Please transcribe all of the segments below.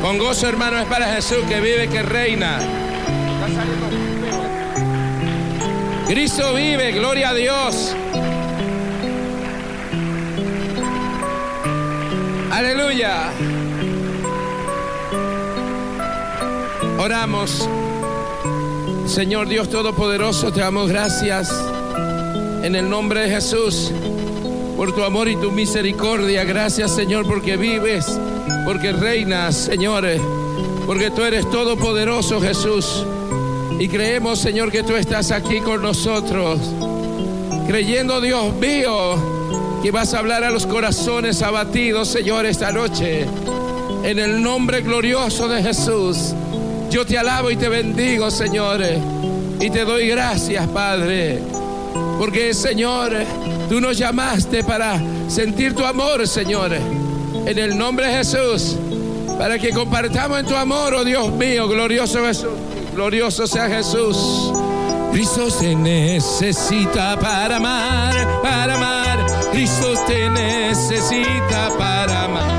Con gozo, hermano, es para Jesús que vive, que reina. Cristo vive, gloria a Dios. Aleluya. Oramos. Señor Dios Todopoderoso, te damos gracias en el nombre de Jesús por tu amor y tu misericordia. Gracias, Señor, porque vives, porque reinas, Señor, porque tú eres todopoderoso, Jesús. Y creemos, Señor, que tú estás aquí con nosotros, creyendo, Dios mío, que vas a hablar a los corazones abatidos, Señor, esta noche. En el nombre glorioso de Jesús, yo te alabo y te bendigo, Señor, y te doy gracias, Padre, porque, Señor, tú nos llamaste para sentir tu amor, Señor, en el nombre de Jesús, para que compartamos en tu amor, oh Dios mío, glorioso Jesús, glorioso sea Jesús. Cristo te necesita para amar, para amar. Cristo te necesita para amar.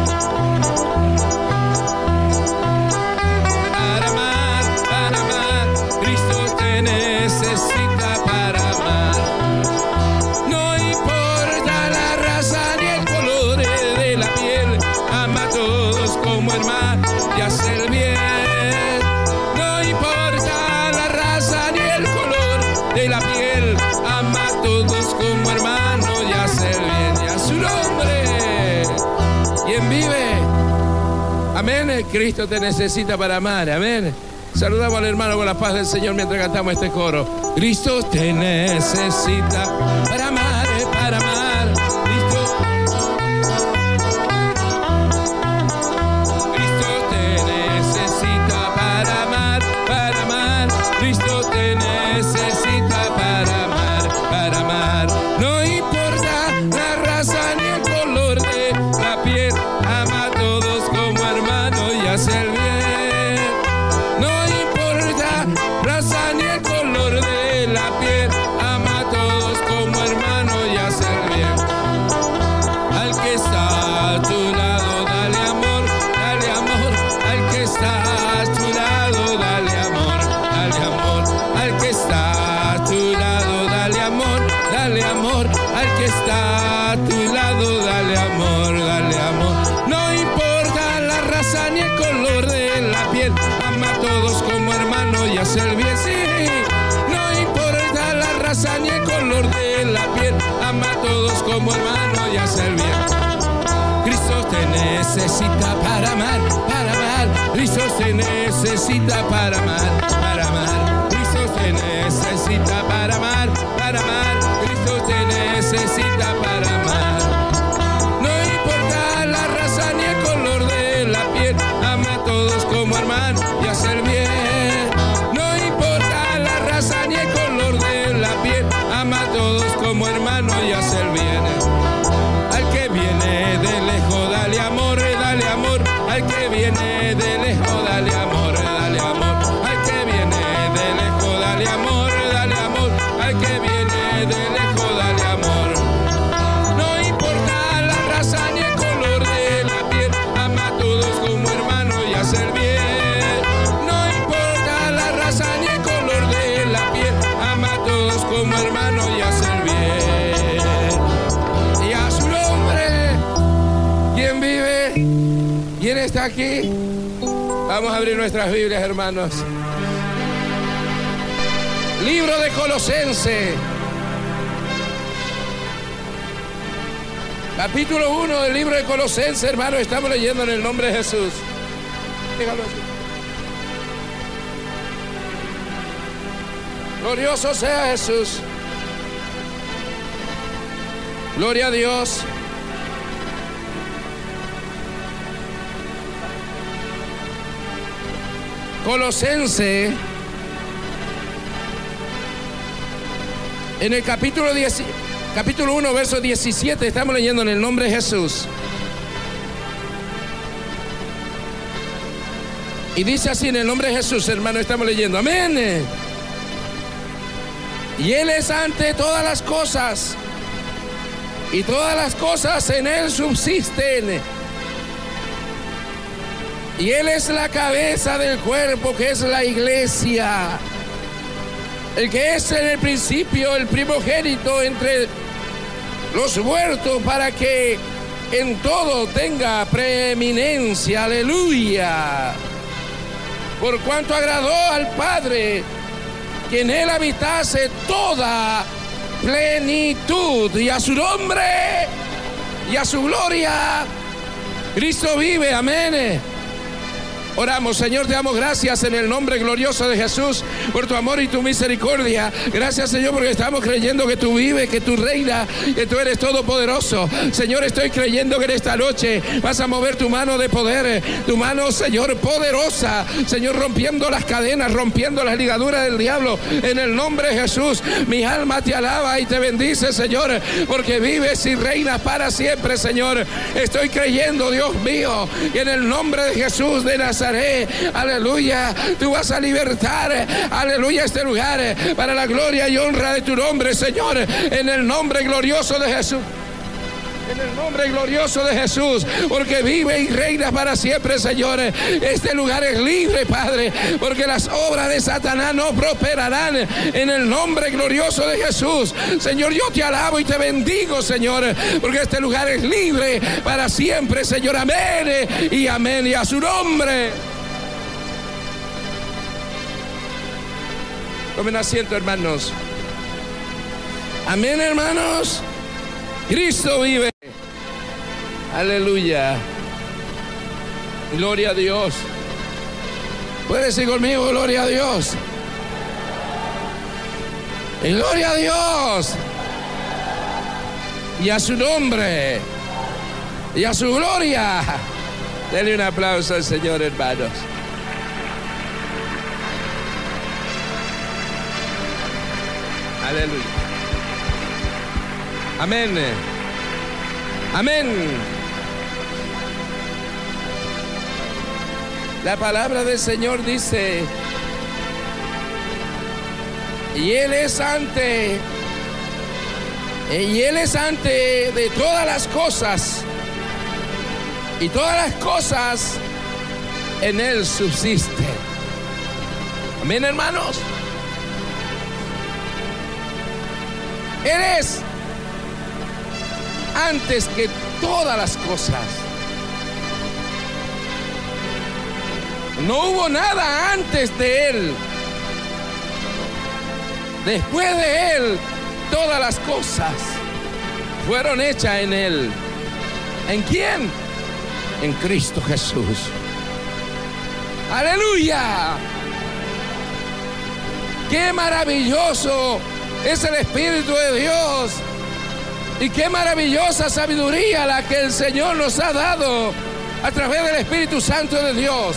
Para amar, para amar. Cristo te necesita para amar. No importa la raza ni el color de la piel, ama a todos como hermano y hace el bien. No importa la raza ni el color de la piel, ama a todos como hermano y hace el bien. Y a su nombre, quien vive. Amén. Cristo te necesita para amar. Amén. Saludamos al hermano con la paz del Señor mientras cantamos este coro. Cristo te necesita para amar, para amar. Cristo te necesita para amar, para amar. Cristo te necesita para amar, para amar. No importa la raza ni el color de la piel, ama a todos como hermano y hace el bien. No importa raza ni el color de la piel, ama a todos como hermano y hace el bien. Al que está a tu lado, dale amor, dale amor. Al que está a tu lado, dale amor, dale amor. Al que está a tu lado, dale amor, dale amor. Al que está a tu lado, dale amor, dale amor. No importa la raza ni el color de la piel, ama a todos como hermano y hace el bien. Sí, no importa la raza ni el color de la piel, ama a todos como hermano y hace el bien. Cristo te necesita para amar, para amar. Cristo te necesita para amar, para amar. Cristo te necesita para amar, para amar. Cristo te necesita para amar. No importa la raza ni el color de la piel, ama a todos como hermano y hace el bien. No importa la raza ni el color de la piel, ama a todos como hermano y hace el bien. Al que viene de lejos, dale amor, dale amor. Al que viene de lejos, dale amor, dale amor. Al que viene de lejos, dale amor, dale amor. Al que viene de lejos, dale amor. No importa la raza ni el color de la piel, ama a todos como hermano y hace el bien. No importa la raza ni el color de la piel, ama a todos como hermano y hace el bien. Y a su nombre, ¿quién vive? ¿Quién está aquí? Vamos a abrir nuestras Biblias, hermanos. Libro de Colosenses, capítulo 1 del libro de Colosenses, hermanos. Estamos leyendo en el nombre de Jesús. Déjalo así. Glorioso sea Jesús. Gloria a Dios. Colosenses, en el capítulo 1, verso 17, estamos leyendo en el nombre de Jesús. Y dice así, en el nombre de Jesús, hermano, estamos leyendo. Amén. Y Él es ante todas las cosas, y todas las cosas en Él subsisten. Y Él es la cabeza del cuerpo, que es la iglesia. El que es en el principio el primogénito entre los muertos, para que en todo tenga preeminencia. Aleluya. Por cuanto agradó al Padre que en Él habitase toda plenitud, y a su nombre y a su gloria Cristo vive. Amén. Oramos. Señor, te damos gracias en el nombre glorioso de Jesús por tu amor y tu misericordia. Gracias, Señor, porque estamos creyendo que tú vives, que tú reinas, que tú eres todopoderoso. Señor, estoy creyendo que en esta noche vas a mover tu mano de poder, tu mano, Señor, poderosa, Señor, rompiendo las cadenas, rompiendo las ligaduras del diablo, en el nombre de Jesús. Mi alma te alaba y te bendice, Señor, porque vives y reinas para siempre, Señor. Estoy creyendo, Dios mío, que en el nombre de Jesús de Nazaret, aleluya, tú vas a libertar, aleluya, este lugar para la gloria y honra de tu nombre, Señor, en el nombre glorioso de Jesús. En el nombre glorioso de Jesús, porque vive y reina para siempre, Señor. Este lugar es libre, Padre, porque las obras de Satanás no prosperarán, en el nombre glorioso de Jesús. Señor, yo te alabo y te bendigo, Señor, porque este lugar es libre para siempre, Señor. Amén y amén, y a su nombre. Tomen asiento, hermanos. Amén, hermanos. Cristo vive. Aleluya. Gloria a Dios. ¿Puedes decir conmigo gloria a Dios? Y gloria a Dios. Y a su nombre. Y a su gloria. Denle un aplauso al Señor, hermanos. Aleluya. Amén. Amén. La palabra del Señor dice: y Él es antes de todas las cosas, y todas las cosas en Él subsisten. Amén, hermanos. Él es antes que todas las cosas. No hubo nada antes de Él. Después de Él, todas las cosas fueron hechas en Él. ¿En quién? En Cristo Jesús. ¡Aleluya! ¡Qué maravilloso es el Espíritu de Dios! Y qué maravillosa sabiduría la que el Señor nos ha dado a través del Espíritu Santo de Dios.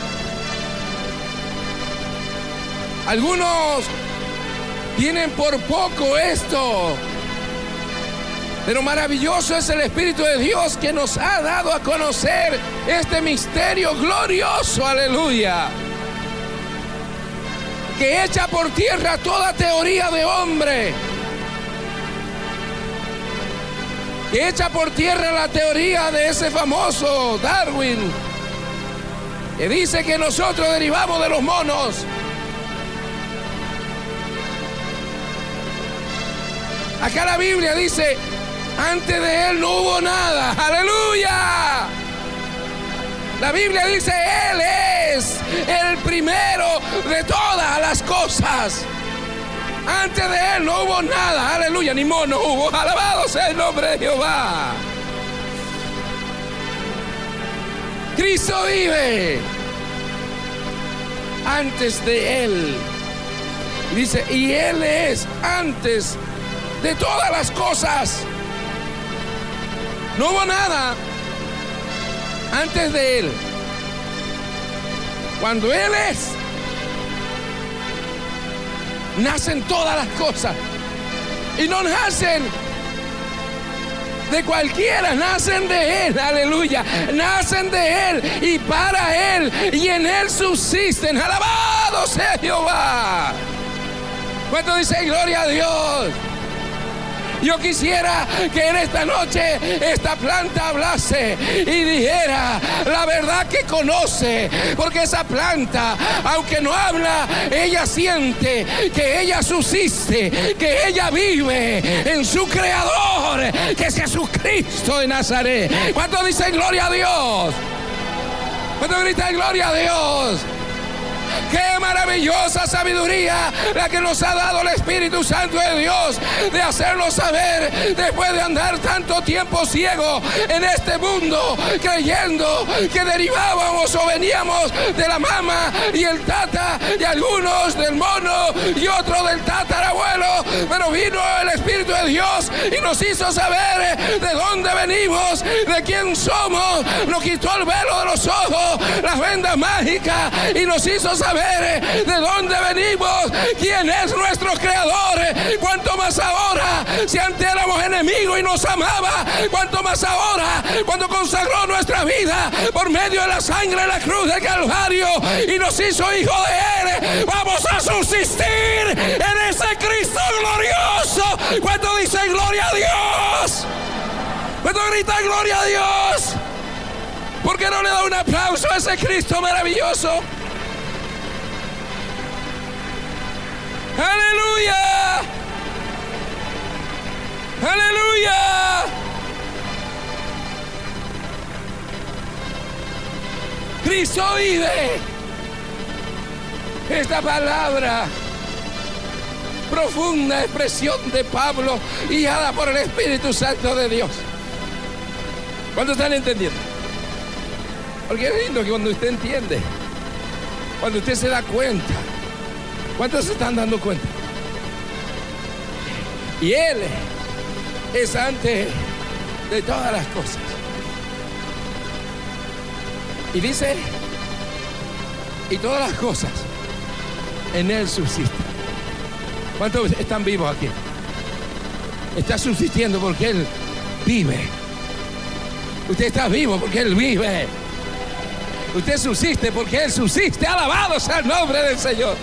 Algunos tienen por poco esto, pero maravilloso es el Espíritu de Dios que nos ha dado a conocer este misterio glorioso, aleluya, que echa por tierra toda teoría de hombre, que echa por tierra la teoría de ese famoso Darwin, que dice que nosotros derivamos de los monos. Acá la Biblia dice: antes de Él no hubo nada. ¡Aleluya! La Biblia dice: Él es el primero de todas las cosas. Antes de Él no hubo nada. ¡Aleluya! Ni mono hubo. ¡Alabado sea el nombre de Jehová! Cristo vive. Antes de Él. Dice: y Él es antes de todas las cosas. No hubo nada antes de Él. Cuando Él es, nacen todas las cosas. Y no nacen de cualquiera, nacen de Él. Aleluya. Nacen de Él y para Él, y en Él subsisten. Alabado sea Jehová. ¿Cuánto dice gloria a Dios? Yo quisiera que en esta noche esta planta hablase y dijera la verdad que conoce, porque esa planta, aunque no habla, ella siente que ella subsiste, que ella vive en su creador, que es Jesucristo de Nazaret. ¿Cuántos dicen gloria a Dios? ¿Cuántos gritan gloria a Dios? Qué maravillosa sabiduría la que nos ha dado el Espíritu Santo de Dios, de hacernos saber, después de andar tanto tiempo ciego en este mundo, creyendo que derivábamos o veníamos de la mama y el tata, y algunos del mono y otros del tatarabuelo, pero vino el Espíritu de Dios y nos hizo saber de dónde venimos, de quién somos, nos quitó el velo de los ojos, las vendas mágicas, y nos hizo saber de dónde venimos, quién es nuestro creador. Cuanto más ahora, si antes éramos enemigos y nos amaba, cuanto más ahora, cuando consagró nuestra vida por medio de la sangre de la cruz del Calvario y nos hizo hijos de Él, vamos a subsistir en ese Cristo glorioso. ¿Cuánto dicen gloria a Dios? ¿Cuánto gritan gloria a Dios? ¿Por qué no le da un aplauso a ese Cristo maravilloso? ¡Aleluya! ¡Aleluya! Cristo vive. Esta palabra, profunda expresión de Pablo, guiada por el Espíritu Santo de Dios. ¿Cuántos están entendiendo? Porque es lindo que cuando usted entiende, cuando usted se da cuenta. ¿Cuántos se están dando cuenta? Y Él es antes de todas las cosas. Y dice, y todas las cosas en Él subsisten. ¿Cuántos están vivos aquí? Está subsistiendo porque Él vive. Usted está vivo porque Él vive. Usted subsiste porque Él subsiste. Alabado sea el nombre del Señor.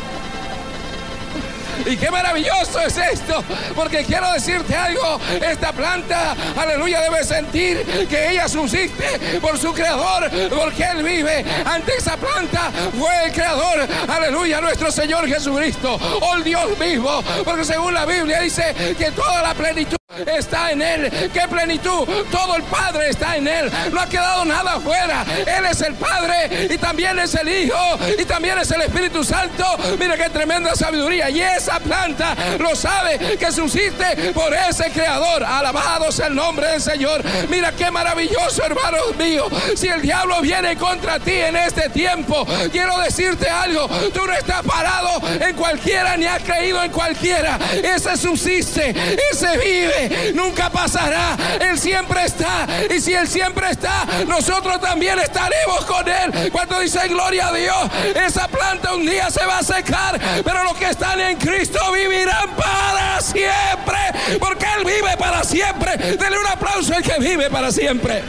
Y qué maravilloso es esto, porque quiero decirte algo, esta planta, aleluya, debe sentir que ella subsiste por su creador, porque Él vive. Ante esa planta fue el creador, aleluya, nuestro Señor Jesucristo, oh el Dios mismo, porque según la Biblia dice que toda la plenitud está en Él. ¿Qué plenitud? Todo el Padre está en Él. No ha quedado nada afuera. Él es el Padre y también es el Hijo y también es el Espíritu Santo. Mira qué tremenda sabiduría. Y esa planta lo sabe, que subsiste por ese creador. Alabado sea el nombre del Señor. Mira qué maravilloso, hermanos míos. Si el diablo viene contra ti en este tiempo, quiero decirte algo. Tú no estás parado en cualquiera ni has creído en cualquiera. Ese subsiste, ese vive. Nunca pasará, Él siempre está, y si Él siempre está, nosotros también estaremos con Él. Cuando dicen gloria a Dios, esa planta un día se va a secar, pero los que están en Cristo vivirán para siempre, porque Él vive para siempre. Denle un aplauso al que vive para siempre.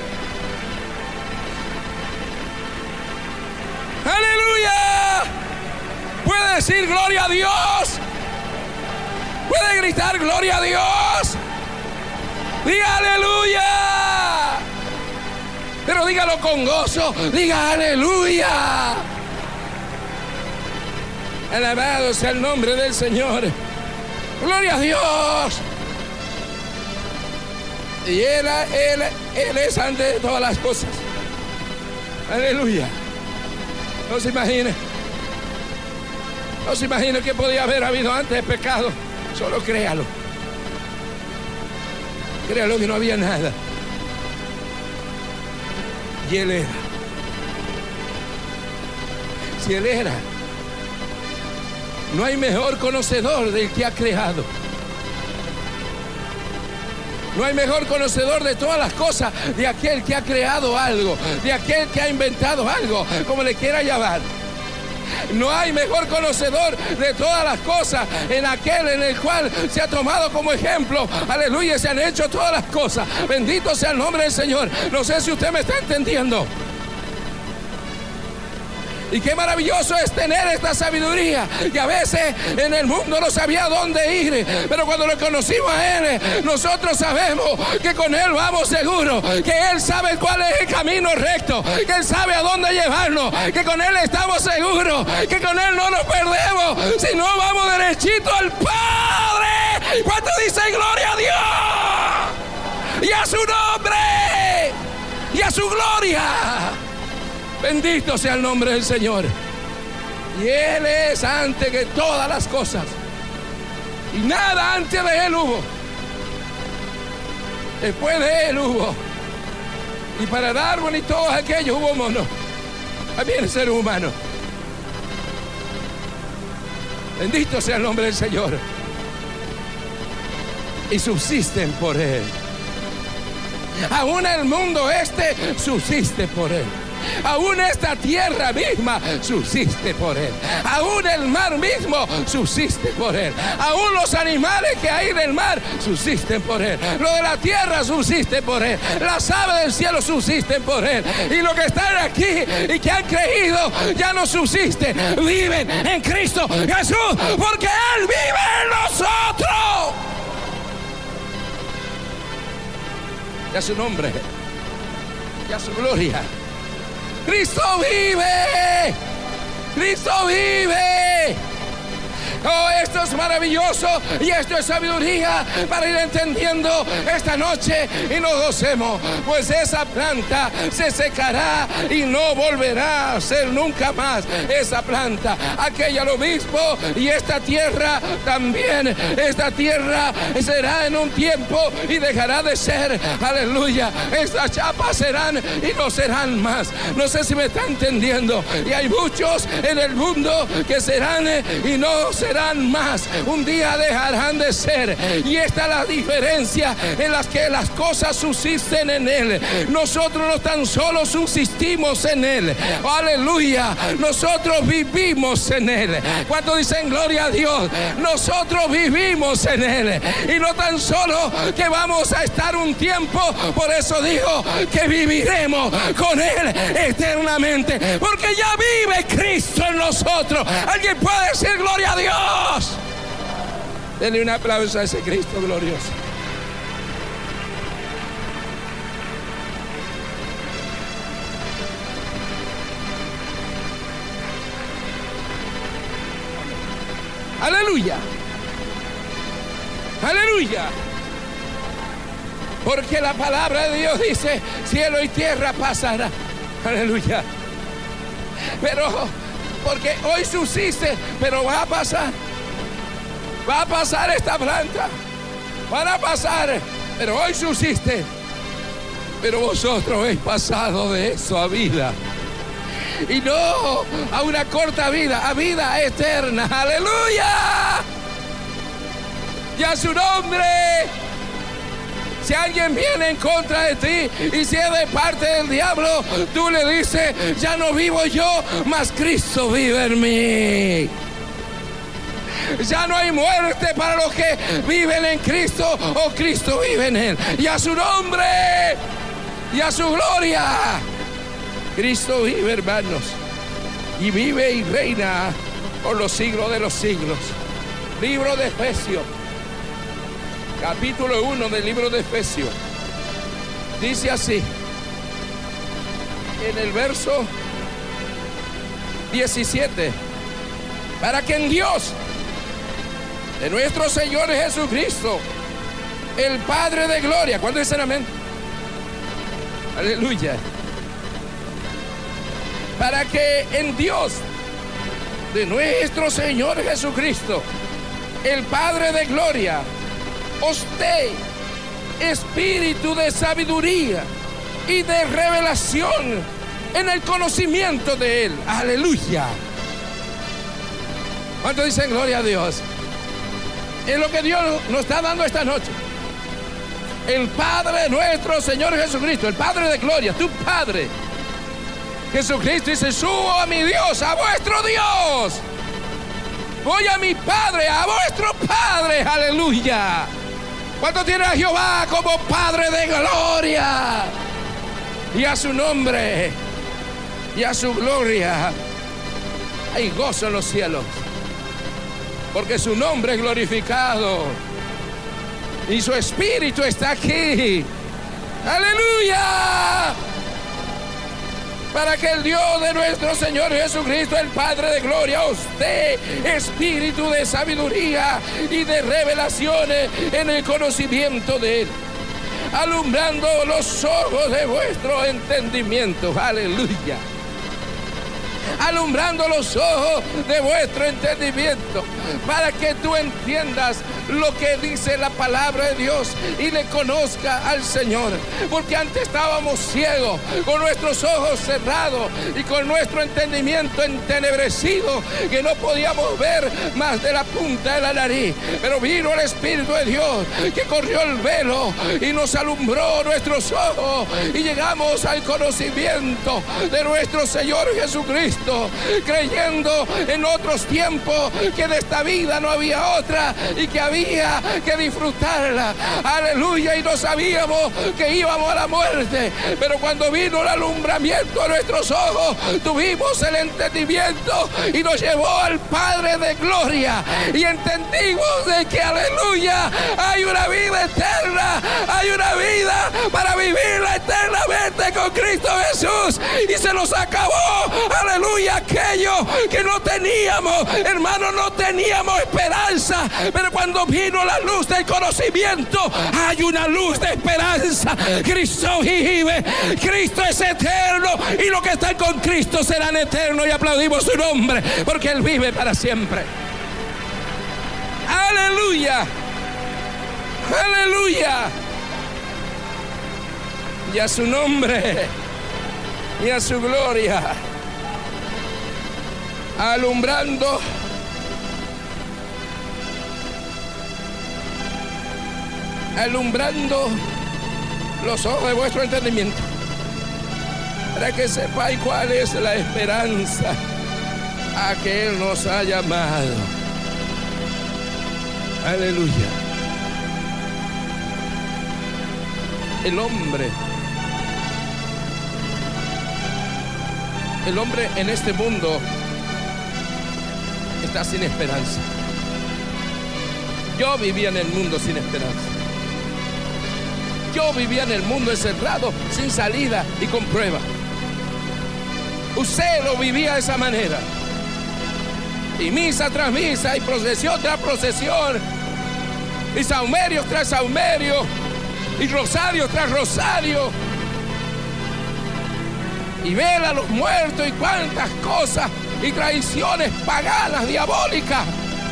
Aleluya. Puede decir gloria a Dios, puede gritar gloria a Dios. Diga aleluya. Pero dígalo con gozo. Diga aleluya. Alabado sea el nombre del Señor. Gloria a Dios. Y Él es antes de todas las cosas. Aleluya. No se imagine. No se imagine que podía haber habido antes de pecado. Solo créalo. Créalo que no había nada. Y Él era. Si Él era, no hay mejor conocedor del que ha creado. No hay mejor conocedor de todas las cosas de aquel que ha creado algo, de aquel que ha inventado algo, como le quiera llamar. No hay mejor conocedor de todas las cosas en aquel en el cual se ha tomado como ejemplo. Aleluya, se han hecho todas las cosas. Bendito sea el nombre del Señor. No sé si usted me está entendiendo. Y qué maravilloso es tener esta sabiduría. Y a veces en el mundo no sabía dónde ir, pero cuando lo conocimos a Él, nosotros sabemos que con Él vamos seguros, que Él sabe cuál es el camino recto, que Él sabe a dónde llevarnos, que con Él estamos seguros, que con Él no nos perdemos, sino vamos derechito al Padre. ¿Cuántos dicen gloria a Dios? Y a su nombre, y a su gloria. Bendito sea el nombre del Señor. Y Él es antes que todas las cosas, y nada antes de Él hubo. Después de Él hubo. Y para Darwin y todos aquellos hubo mono. También el ser humano. Bendito sea el nombre del Señor. Y subsisten por Él. Aún el mundo subsiste por Él. Aún esta tierra misma subsiste por Él. Aún el mar mismo subsiste por Él. Aún los animales que hay en el mar subsisten por Él. Lo de la tierra subsiste por Él. Las aves del cielo subsisten por Él. Y los que están aquí y que han creído ya no subsisten. Viven en Cristo Jesús, porque Él vive en nosotros. Y a su nombre, y a su gloria. Cristo vive. Cristo vive. Oh, esto es maravilloso y esto es sabiduría para ir entendiendo esta noche y nos gocemos, pues esa planta se secará y no volverá a ser nunca más esa planta. Aquella lo mismo, y esta tierra también. Esta tierra será en un tiempo y dejará de ser. Aleluya. Estas chapas serán y no serán más. No sé si me está entendiendo. Y hay muchos en el mundo que serán y no serán más. Un día dejarán de ser. Y esta es la diferencia en las que las cosas subsisten en Él. Nosotros no tan solo subsistimos en Él. Aleluya. Nosotros vivimos en Él. ¿Cuántos dicen gloria a Dios? Nosotros vivimos en Él. Y no tan solo que vamos a estar un tiempo. Por eso digo que viviremos con Él eternamente, porque ya vive Cristo en nosotros. ¿Alguien puede decir gloria a Dios? Denle un aplauso a ese Cristo glorioso. Aleluya. Aleluya. Porque la palabra de Dios dice: cielo y tierra pasará. Aleluya. Pero porque hoy subsiste, pero va a pasar. Va a pasar esta planta. Van a pasar, pero hoy subsiste. Pero vosotros habéis pasado de eso a vida. Y no a una corta vida, a vida eterna. Aleluya. Y a su nombre. Si alguien viene en contra de ti y si es de parte del diablo, tú le dices: ya no vivo yo, mas Cristo vive en mí. Ya no hay muerte para los que viven en Cristo, o Cristo vive en Él. Y a su nombre y a su gloria. Cristo vive, hermanos, y vive y reina por los siglos de los siglos. Libro de Efesios, capítulo 1 del libro de Efesios, dice así, en el verso 17: para que en Dios de nuestro Señor Jesucristo, el Padre de gloria. ¿Cuándo dicen amén? Aleluya. Para que en Dios de nuestro Señor Jesucristo, el Padre de gloria, os dé espíritu de sabiduría y de revelación en el conocimiento de Él. Aleluya. ¿Cuántos dicen gloria a Dios? Es lo que Dios nos está dando esta noche. El Padre de nuestro Señor Jesucristo, el Padre de gloria, tu Padre Jesucristo, dice: subo a mi Dios, a vuestro Dios. Voy a mi Padre, a vuestro Padre. Aleluya. ¿Cuánto tiene a Jehová como Padre de gloria? Y a su nombre y a su gloria. hay gozo en los cielos, porque su nombre es glorificado y su espíritu está aquí. ¡Aleluya! Para que el Dios de nuestro Señor Jesucristo, el Padre de gloria, os dé espíritu de sabiduría y de revelaciones en el conocimiento de Él, alumbrando los ojos de vuestro entendimiento. ¡Aleluya! Alumbrando los ojos de vuestro entendimiento, para que tú entiendas lo que dice la palabra de Dios y le conozca al Señor. Porque antes estábamos ciegos, con nuestros ojos cerrados y con nuestro entendimiento entenebrecido, que no podíamos ver más de la punta de la nariz. Pero vino el Espíritu de Dios, que corrió el velo y nos alumbró nuestros ojos, y llegamos al conocimiento de nuestro Señor Jesucristo, creyendo en otros tiempos que de esta vida no había otra y que había que disfrutarla. Aleluya. Y no sabíamos que íbamos a la muerte, pero cuando vino el alumbramiento de nuestros ojos, tuvimos el entendimiento y nos llevó al Padre de gloria, y entendimos de que, aleluya, hay una vida eterna, hay una vida para vivirla eternamente con Cristo Jesús. Y se nos acabó, aleluya, aquello que no teníamos, hermanos, no teníamos esperanza, pero cuando vino la luz del conocimiento, hay una luz de esperanza. Cristo vive, Cristo es eterno, y los que están con Cristo serán eternos, y aplaudimos su nombre, porque Él vive para siempre. Aleluya, aleluya, y a su nombre y a su gloria, alumbrando los ojos de vuestro entendimiento, para que sepáis cuál es la esperanza a que Él nos ha llamado. Aleluya. El hombre en este mundo está sin esperanza. Yo vivía en el mundo sin esperanza. Yo vivía en el mundo encerrado, sin salida y con prueba. Usted lo vivía de esa manera. Y misa tras misa, y procesión tras procesión, y saumerio tras saumerio, y rosario tras rosario, y vela a los muertos, y cuantas cosas, y tradiciones paganas, diabólicas.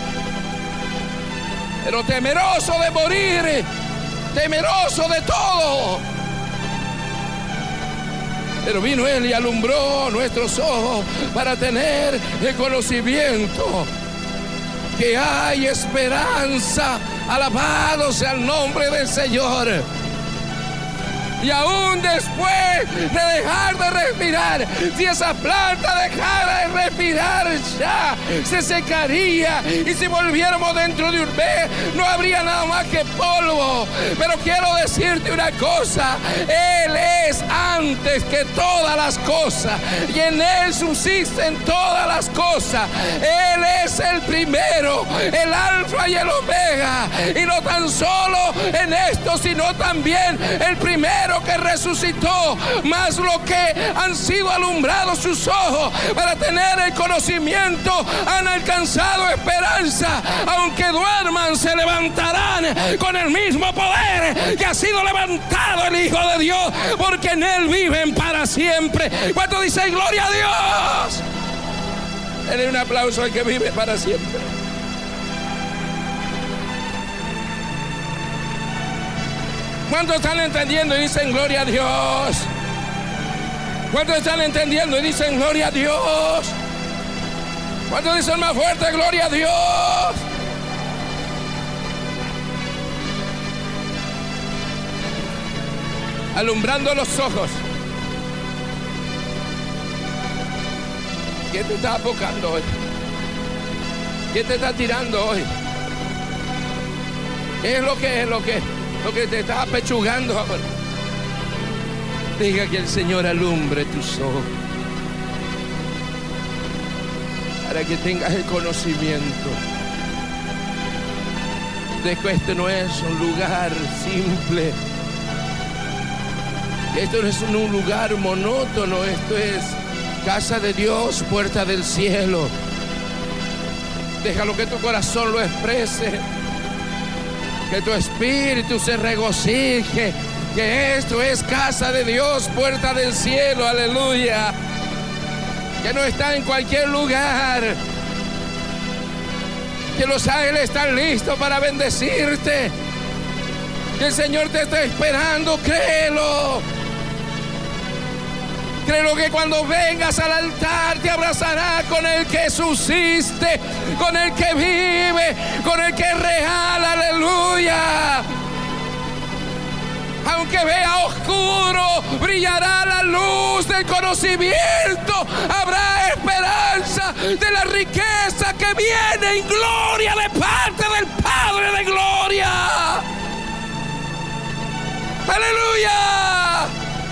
Pero temeroso de morir, temeroso de todo. Pero vino Él y alumbró nuestros ojos para tener el conocimiento que hay esperanza. Alabado sea el nombre del Señor. Y aún después de dejar de respirar, si esa planta dejara de respirar, ya se secaría, y si volviéramos dentro de un mes, no habría nada más que polvo. Pero quiero decirte una cosa: Él es antes que todas las cosas, y en Él subsisten todas las cosas. Él es el primero, el alfa y el omega, y no tan solo en esto, sino también el primero que resucitó. Más lo que han sido alumbrados sus ojos para tener el conocimiento, han alcanzado esperanza. Aunque duerman, se levantarán con el mismo poder que ha sido levantado el Hijo de Dios, porque en Él viven para siempre. ¿Cuánto dicen gloria a Dios? Denle un aplauso al que vive para siempre. ¿Cuántos están entendiendo y dicen gloria a Dios? ¿Cuántos están entendiendo y dicen gloria a Dios? ¿Cuántos dicen más fuerte gloria a Dios? Alumbrando los ojos. ¿Quién te está apocando hoy? ¿Quién te está tirando hoy? ¿Qué es lo que es lo que te está apechugando ahora? Diga que el Señor alumbre tus ojos. para que tengas el conocimiento de que este no es un lugar simple, esto no es un lugar monótono, esto es casa de Dios, puerta del cielo. Déjalo que tu corazón lo exprese, que tu espíritu se regocije, que esto es casa de Dios, puerta del cielo, aleluya. Que no está en cualquier lugar, que los ángeles están listos para bendecirte, que el Señor te está esperando, créelo. Créelo que cuando vengas al altar te abrazará con el que subsiste, con el que vive, con el que es real, aleluya. Aunque vea oscuro, brillará la luz del conocimiento. Habrá esperanza de la riqueza que viene en gloria de parte del Padre de gloria. ¡Aleluya!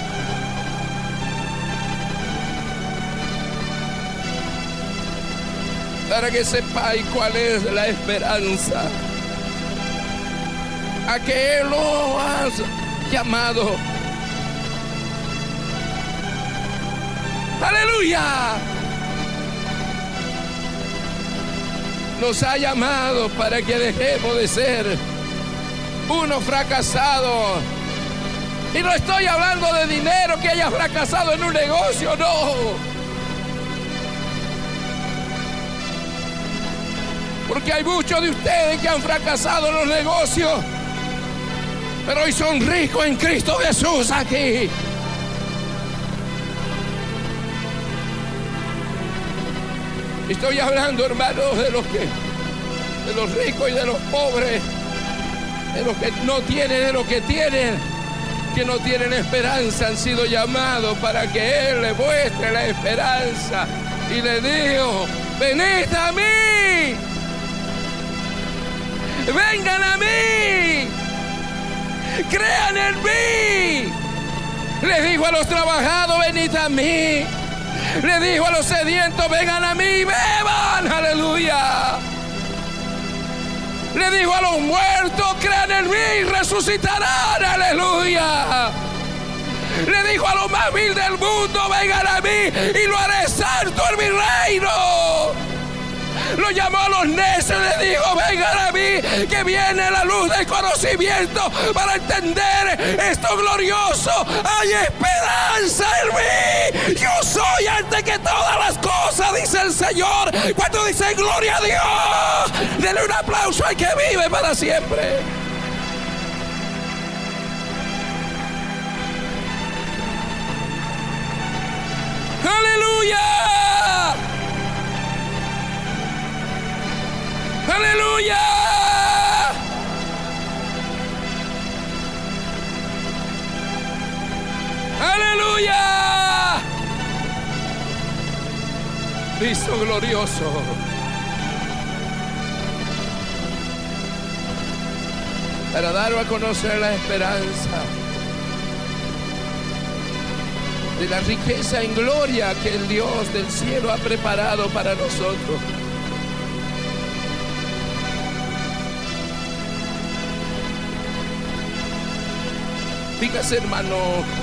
Para que sepáis cuál es la esperanza a que Él lo has llamado. ¡Aleluya! Nos ha llamado para que dejemos de ser unos fracasados. Y no estoy hablando de dinero, que hayas fracasado en un negocio, no. Porque hay muchos de ustedes que han fracasado en los negocios, pero hoy son ricos en Cristo Jesús aquí. Estoy hablando, hermanos, de los ricos y de los pobres, de los que no tienen, de los que tienen, que no tienen esperanza, han sido llamados para que Él les muestre la esperanza. Y le dijo: venid a mí, vengan a mí, crean en mí. Les dijo a los trabajados: venid a mí. Le dijo a los sedientos: vengan a mí y beban. Aleluya. Le dijo a los muertos: crean en mí y resucitarán. Aleluya. Le dijo a los más vil del mundo: vengan a mí y lo haré santo en mi reino. Lo llamó a los necios y le dijo: vengan a mí, que viene la luz del conocimiento para entender esto glorioso. Hay esperanza en mí. Yo soy antes que todas las cosas, dice el Señor. Cuando dice gloria a Dios, denle un aplauso al que vive para siempre. ¡Aleluya! ¡Aleluya! ¡Aleluya! Cristo glorioso. Para dar a conocer la esperanza de la riqueza en gloria que el Dios del cielo ha preparado para nosotros. Fíjese, hermano,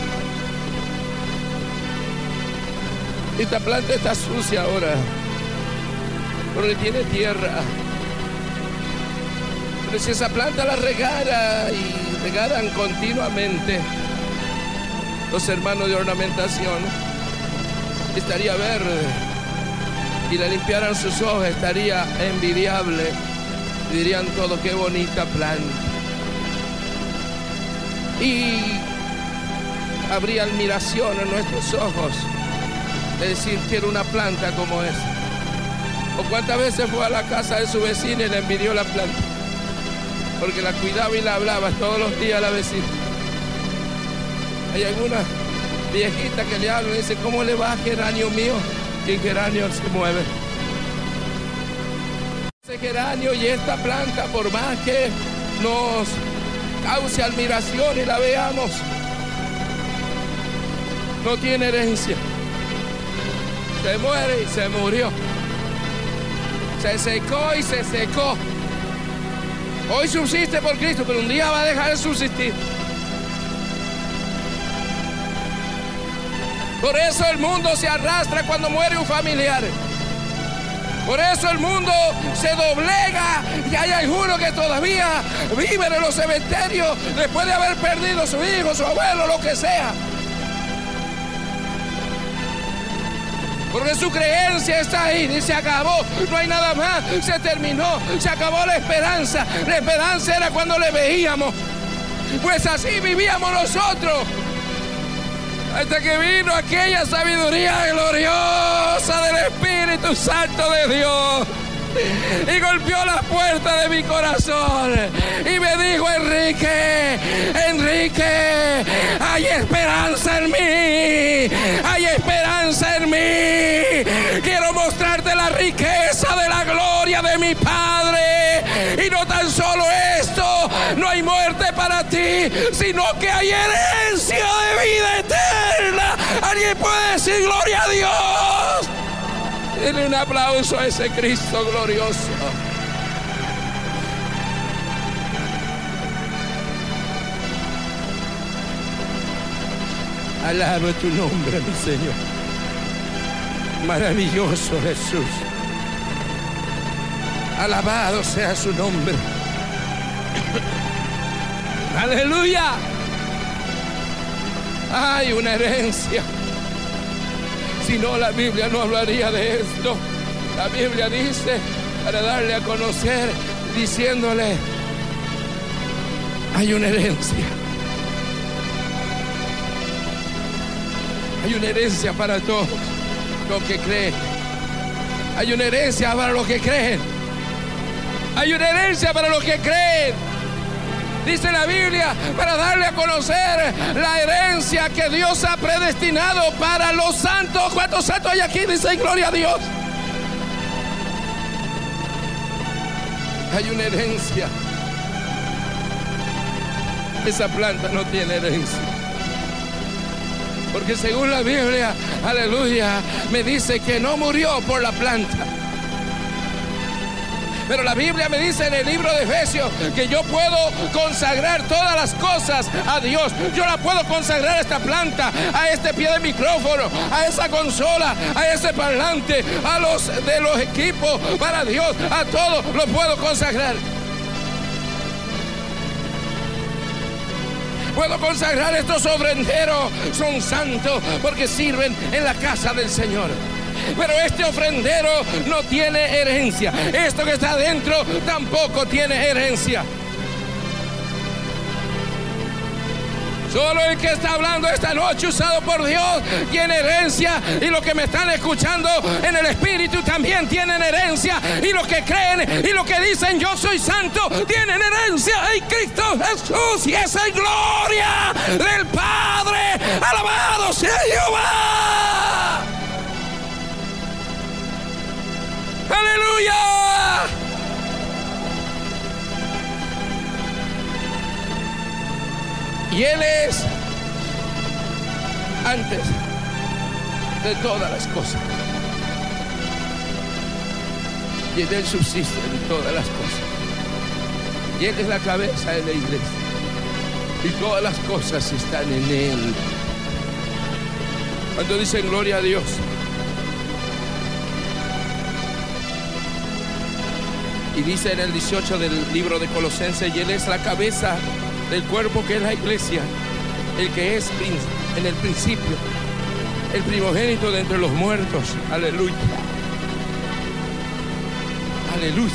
esta planta está sucia ahora porque tiene tierra. Pero si esa planta la regara y regaran continuamente los hermanos de ornamentación, estaría verde, y le limpiaran sus hojas, estaría envidiable. Dirían todo: qué bonita planta. Y habría admiración en nuestros ojos de decir: quiero una planta como esa. ¿O cuántas veces fue a la casa de su vecina y le envidió la planta? Porque la cuidaba y la hablaba todos los días a la vecina. Hay algunas viejitas que le hablan y dicen: ¿cómo le va, geranio mío? Y el geranio se mueve. Ese geranio y esta planta, por más que nos cause admiración y la veamos, no tiene herencia. Se muere y se murió. Se secó y se secó. Hoy subsiste por Cristo, pero un día va a dejar de subsistir. Por eso el mundo se arrastra cuando muere un familiar. Por eso el mundo se doblega y hay algunos que todavía viven en los cementerios después de haber perdido a su hijo, su abuelo, lo que sea. Porque su creencia está ahí y se acabó, no hay nada más, se terminó, se acabó la esperanza. La esperanza era cuando le veíamos, pues así vivíamos nosotros. Hasta que vino aquella sabiduría gloriosa del Espíritu Santo de Dios y golpeó la puerta de mi corazón y me dijo: Enrique, Enrique, hay esperanza en mí, hay esperanza en mí. Quiero mostrarte la riqueza de la gloria de mi Padre. Y no tan solo esto, no hay muerte para ti, sino que hay herencia de vida eterna. ¿Alguien puede decir gloria a Dios? Denle un aplauso a ese Cristo glorioso. Alabo tu nombre, mi Señor. Maravilloso Jesús. Alabado sea su nombre. Aleluya. Hay una herencia. Si no, la Biblia no hablaría de esto. La Biblia dice, para darle a conocer, diciéndole: hay una herencia. Hay una herencia para todos los que creen. Hay una herencia para los que creen. Hay una herencia para los que creen. Dice la Biblia, para darle a conocer la herencia que Dios ha predestinado para los santos. ¿Cuántos santos hay aquí? Dicen gloria a Dios. Hay una herencia. Esa planta no tiene herencia. Porque según la Biblia, aleluya, me dice que no murió por la planta. Pero la Biblia me dice en el libro de Efesios que yo puedo consagrar todas las cosas a Dios. Yo la puedo consagrar a esta planta, a este pie de micrófono, a esa consola, a ese parlante, a los de los equipos para Dios. A todo lo puedo consagrar. Puedo consagrar estos ofrenderos. Son santos porque sirven en la casa del Señor. Pero este ofrendero no tiene herencia. Esto que está adentro tampoco tiene herencia. Solo el que está hablando esta noche, usado por Dios, tiene herencia. Y los que me están escuchando en el Espíritu también tienen herencia. Y los que creen y los que dicen yo soy santo, tienen herencia en Cristo Jesús. Y esa es gloria del Padre. Alabado sea Jehová. ¡Aleluya! Y Él es antes de todas las cosas. Y en Él subsisten todas las cosas. Y Él es la cabeza de la iglesia. Y todas las cosas están en Él. Cuando dicen gloria a Dios, y dice en el 18 del libro de Colosenses, y Él es la cabeza del cuerpo que es la iglesia, el que es en el principio, el primogénito de entre los muertos. Aleluya. Aleluya.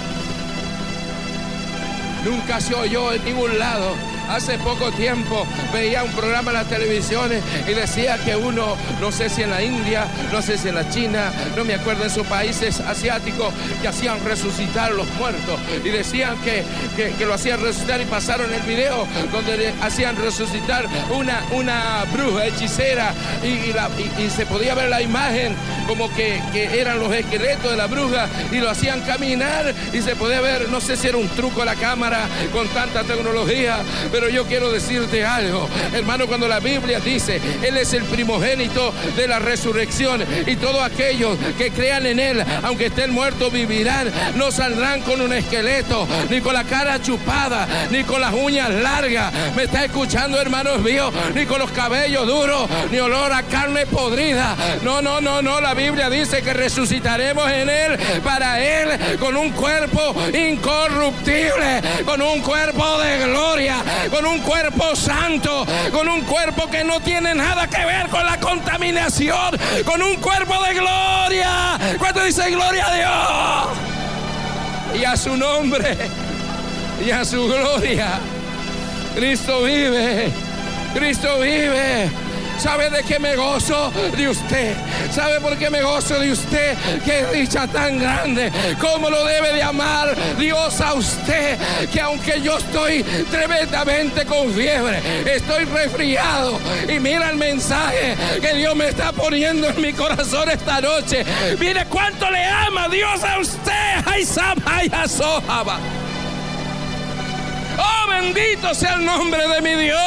Nunca se oyó en ningún lado. Hace poco tiempo veía un programa en la televisión y decía que uno, no sé si en la India, no sé si en la China, no me acuerdo, en sus países asiáticos, que hacían resucitar los muertos. Y decían que lo hacían resucitar, y pasaron el video donde hacían resucitar una bruja hechicera y se podía ver la imagen como que eran los esqueletos de la bruja, y lo hacían caminar y se podía ver, no sé si era un truco de la cámara con tanta tecnología, Pero yo quiero decirte algo, hermano, cuando la Biblia dice, Él es el primogénito de la resurrección, y todos aquellos que crean en Él, aunque estén muertos, vivirán. No saldrán con un esqueleto, ni con la cara chupada, ni con las uñas largas. ¿Me está escuchando, hermanos míos? Ni con los cabellos duros, ni olor a carne podrida. No, la Biblia dice que resucitaremos en Él, para Él, con un cuerpo incorruptible, con un cuerpo de gloria, con un cuerpo santo, con un cuerpo que no tiene nada que ver con la contaminación, con un cuerpo de gloria. ¿Cuánto dice gloria a Dios? Y a su nombre, y a su gloria. Cristo vive, Cristo vive. ¿Sabe de qué me gozo? De usted. ¿Sabe por qué me gozo de usted? Qué dicha tan grande. ¿Cómo lo debe de amar Dios a usted? Que aunque yo estoy tremendamente con fiebre, estoy resfriado, y mira el mensaje que Dios me está poniendo en mi corazón esta noche. Mire cuánto le ama Dios a usted. Oh, bendito sea el nombre de mi Dios.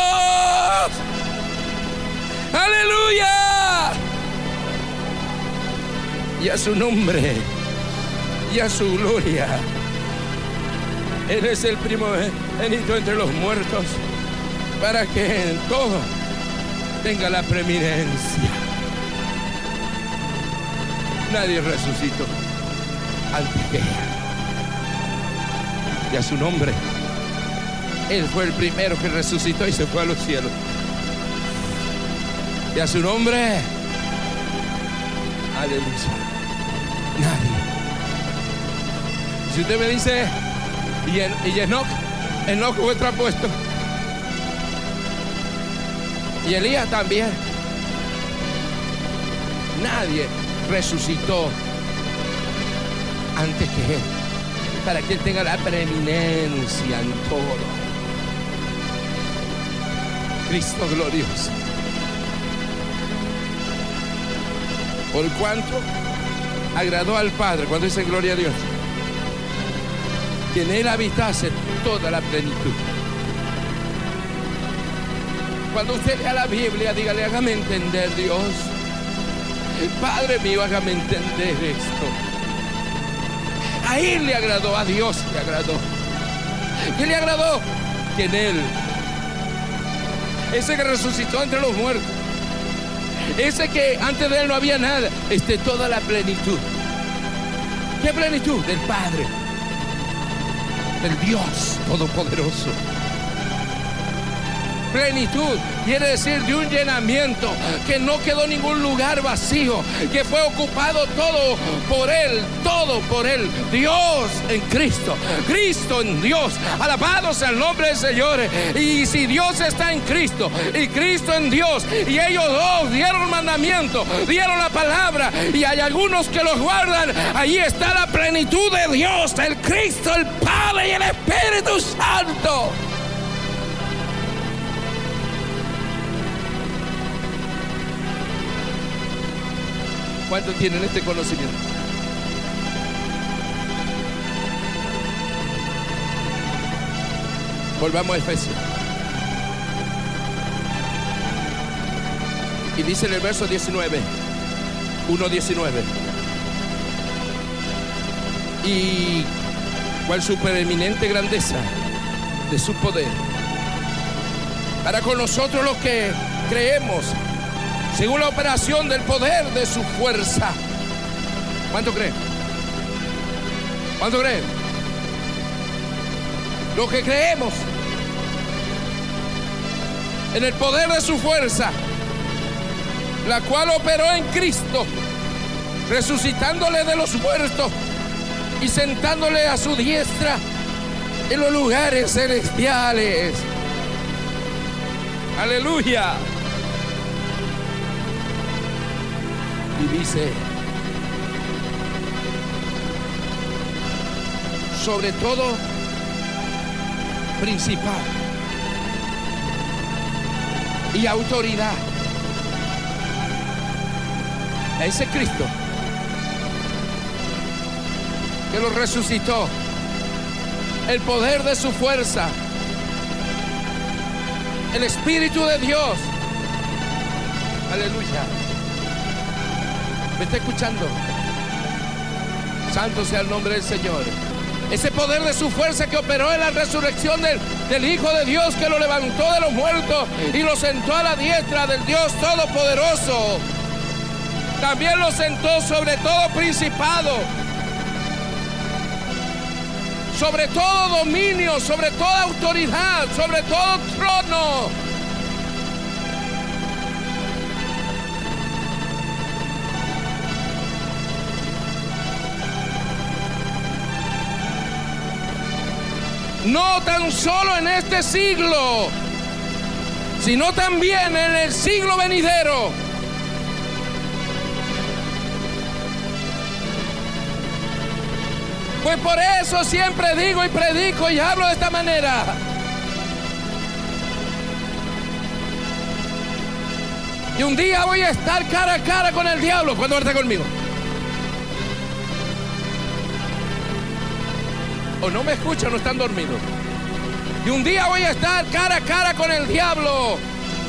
¡Aleluya! Y a su nombre, y a su gloria. Él es el primogénito entre los muertos, para que en todo tenga la preeminencia. Nadie resucitó antes que Él. Y a su nombre, Él fue el primero que resucitó y se fue a los cielos. Y a su nombre, aleluya, nadie. Si usted me dice, y Enoc fue traspuesto, y Elías también, nadie resucitó antes que Él, para que Él tenga la preeminencia en todo. Cristo glorioso. Por cuanto agradó al Padre, cuando dice gloria a Dios, que en Él habitase toda la plenitud. Cuando usted lea la Biblia, dígale, hágame entender, Dios. Padre mío, hágame entender esto. A Él le agradó, a Dios le agradó. ¿Qué le agradó? Que en Él, ese que resucitó entre los muertos, ese que antes de Él no había nada, toda la plenitud. ¿Qué plenitud? Del Padre, del Dios Todopoderoso. Plenitud quiere decir de un llenamiento, que no quedó ningún lugar vacío, que fue ocupado todo por Él, todo por Él. Dios en Cristo, Cristo en Dios. Alabado sea el nombre del Señor. Y si Dios está en Cristo y Cristo en Dios, y ellos dos dieron mandamiento, dieron la palabra, y hay algunos que los guardan, ahí está la plenitud de Dios, el Cristo, el Padre y el Espíritu Santo. ¿Cuántos tienen este conocimiento? Volvamos a Efesios. Y dice en el verso 19, 1:19. Y cuál supereminente grandeza de su poder para con nosotros los que creemos, según la operación del poder de su fuerza. ¿Cuánto creen? ¿Cuánto creen? Los que creemos en el poder de su fuerza, la cual operó en Cristo, resucitándole de los muertos y sentándole a su diestra en los lugares celestiales. Aleluya. Y dice, sobre todo principal y autoridad, a ese Cristo que lo resucitó, el poder de su fuerza el Espíritu de Dios. Aleluya. ¿Me está escuchando? Santo sea el nombre del Señor. Ese poder de su fuerza que operó en la resurrección del Hijo de Dios, que lo levantó de los muertos y lo sentó a la diestra del Dios Todopoderoso. También lo sentó sobre todo principado, sobre todo dominio, sobre toda autoridad, sobre todo trono. No tan solo en este siglo, sino también en el siglo venidero. Pues por eso siempre digo y predico y hablo de esta manera. Y un día voy a estar cara a cara con el diablo. ¿Cuándo va a estar conmigo? O no me escuchan o están dormidos. Y un día voy a estar cara a cara con el diablo.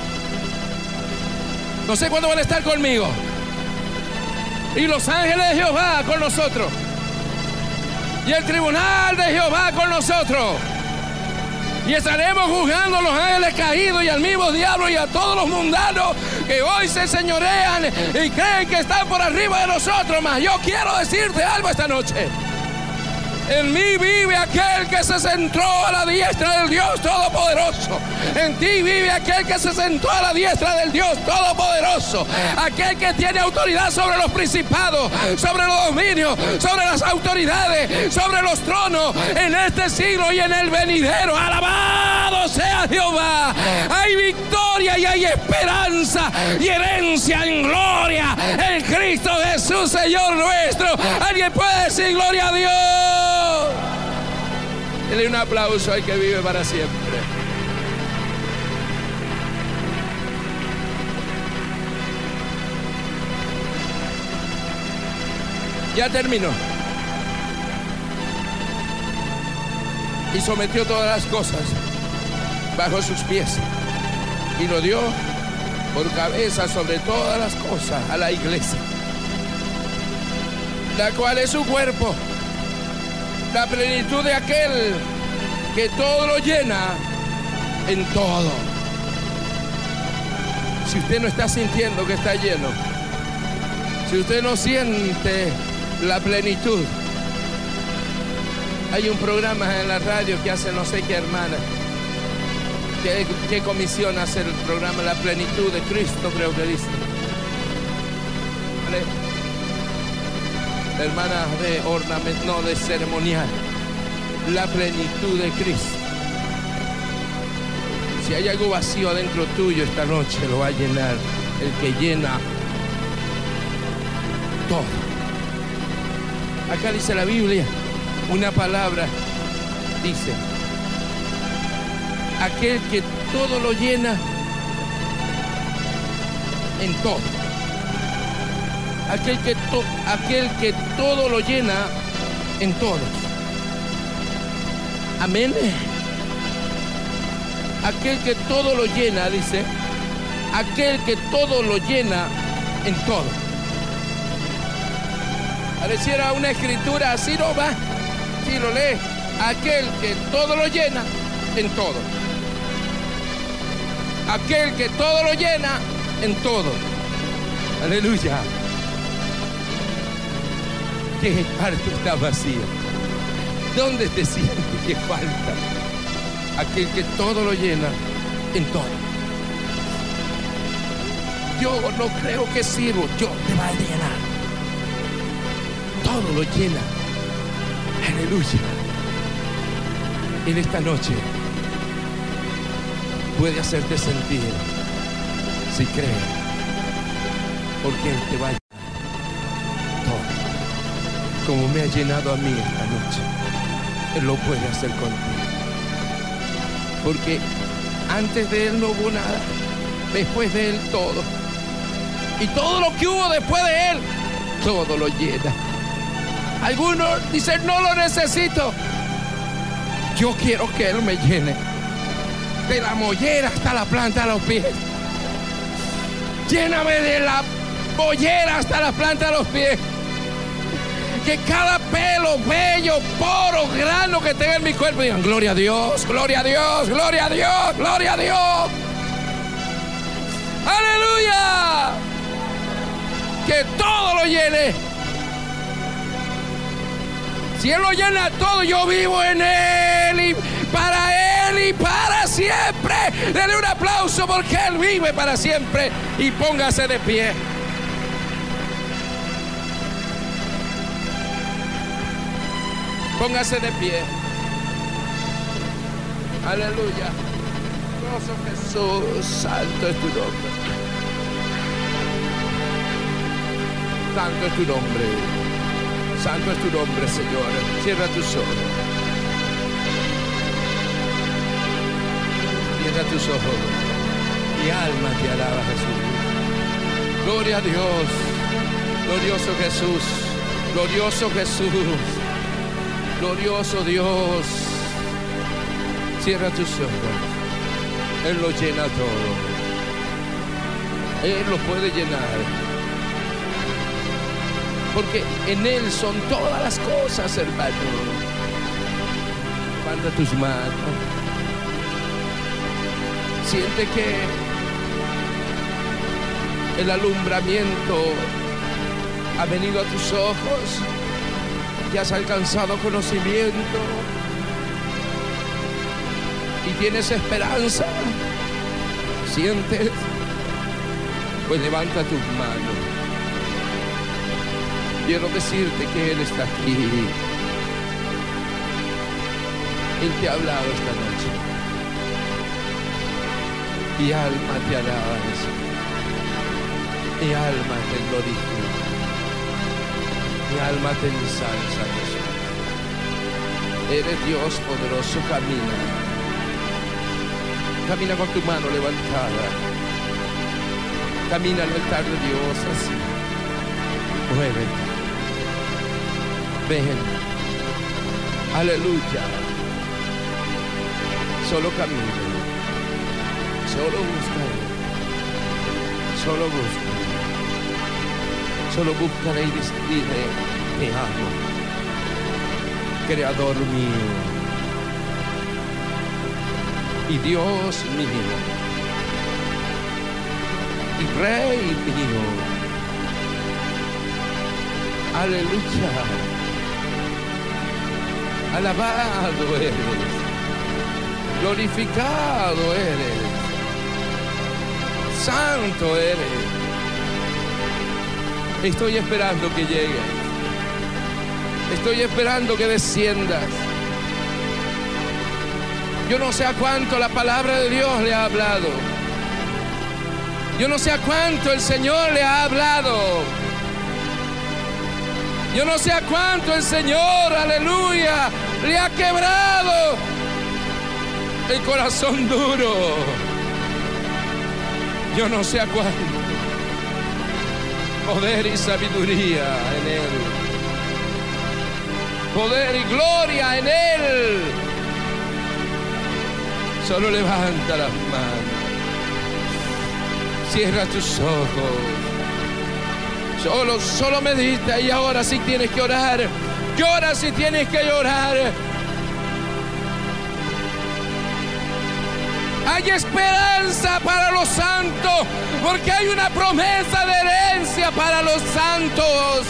No sé cuándo van a estar conmigo. Y los ángeles de Jehová con nosotros. Y el tribunal de Jehová con nosotros. Y estaremos juzgando a los ángeles caídos y al mismo diablo y a todos los mundanos que hoy se señorean y creen que están por arriba de nosotros. Mas yo quiero decirte algo esta noche. En mí vive aquel que se sentó a la diestra del Dios Todopoderoso. En ti vive aquel que se sentó a la diestra del Dios Todopoderoso. Aquel que tiene autoridad sobre los principados, sobre los dominios, sobre las autoridades, sobre los tronos, en este siglo y en el venidero. Alabado sea Jehová. Hay victoria y hay esperanza y herencia en gloria en Cristo Jesús, Señor nuestro. ¿Alguien puede decir gloria a Dios? Dele un aplauso al que vive para siempre. Ya terminó. Y sometió todas las cosas bajo sus pies. Y lo dio por cabeza sobre todas las cosas a la iglesia, la cual es su cuerpo, la plenitud de aquel que todo lo llena en todo. Si usted no está sintiendo que está lleno, si usted no siente la plenitud, hay un programa en la radio que hace no sé qué hermana, qué comisión hace el programa La Plenitud de Cristo, creo que dice. ¿Vale? La hermana de ornamento, no, de ceremonial. La plenitud de Cristo. Si hay algo vacío adentro tuyo esta noche, lo va a llenar el que llena todo. Acá dice la Biblia, una palabra dice: aquel que todo lo llena en todo. Aquel que todo lo llena en todos. Amén. Aquel que todo lo llena, dice, aquel que todo lo llena en todo. Pareciera una escritura así, ¿no va? Si lo lee, aquel que todo lo llena en todo. Aquel que todo lo llena en todo. Aleluya. ¿Qué parte está vacía? ¿Dónde te sientes que falta? Aquel que todo lo llena en todo. Yo no creo que sirvo, yo te voy a llenar. Todo lo llena. Aleluya. En esta noche puede hacerte sentir, si crees, porque Él te va a llenar todo. Como me ha llenado a mí esta noche, Él lo puede hacer contigo. Porque antes de Él no hubo nada, después de Él todo. Y todo lo que hubo después de Él, todo lo llena. Algunos dicen, no lo necesito. Yo quiero que Él me llene. de la mollera hasta la planta de los pies. Lléname de la mollera hasta la planta de los pies. Que cada pelo, vello, poro, grano que tenga en mi cuerpo digan: gloria a Dios, gloria a Dios, gloria a Dios, gloria a Dios. ¡Aleluya! Que todo lo llene. Si Él lo llena todo, yo vivo en Él y para siempre. Denle un aplauso porque Él vive para siempre. Y póngase de pie. Póngase de pie. Aleluya. Glorioso Jesús, santo es tu nombre. Santo es tu nombre. Santo es tu nombre, Señor. Cierra tus ojos. Cierra tus ojos. Mi alma te alaba, Jesús. Gloria a Dios. Glorioso Jesús. Glorioso Jesús. Glorioso Dios. Cierra tus ojos. Él lo llena todo. Él lo puede llenar. Porque en Él son todas las cosas, hermano. Levanta tus manos. Siente que el alumbramiento ha venido a tus ojos. Y has alcanzado conocimiento. Y tienes esperanza. ¿Sientes? Pues levanta tus manos. Quiero decirte que Él está aquí. Él te ha hablado esta noche. Mi alma te alaba, Jesús. Mi alma te glorifica. Mi alma te ensalza, Jesús. Eres Dios poderoso, camina. Camina con tu mano levantada. Camina al altar de Dios así. Muévete. Ven. Aleluya. Solo camina. Solo busca. Solo busca. Solo buscaré y dile: te amo, Creador mío y Dios mío y Rey mío. Aleluya. Alabado eres, glorificado eres, santo eres. Estoy esperando que llegues. Estoy esperando que desciendas. Yo no sé a cuánto la palabra de Dios le ha hablado. Yo no sé a cuánto el Señor le ha hablado. Yo no sé a cuánto el Señor, aleluya, le ha quebrado el corazón duro. Yo no sé a cuánto. Poder y sabiduría en Él. Poder y gloria en Él. Solo levanta las manos. Cierra tus ojos. Solo medita. Y ahora sí tienes que orar. Llora si tienes que llorar. Hay esperanza para los santos, porque hay una promesa de herencia para los santos.